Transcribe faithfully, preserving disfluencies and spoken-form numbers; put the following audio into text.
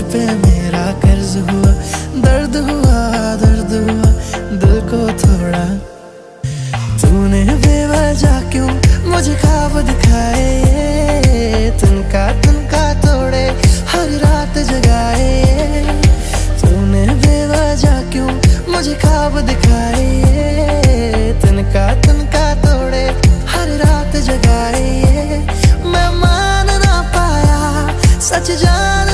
पे मेरा कर्ज हुआ, दर्द हुआ दर्द हुआ दिल को थोड़ा। तूने बेवजह क्यों मुझे ख्वाब दिखाए, तिनका तिनका तोड़े हर रात जगाए। तूने बेवजह क्यों मुझे ख्वाब दिखाए, तिनका तिनका तोड़े हर रात जगाए। मैं मान ना पाया सच जान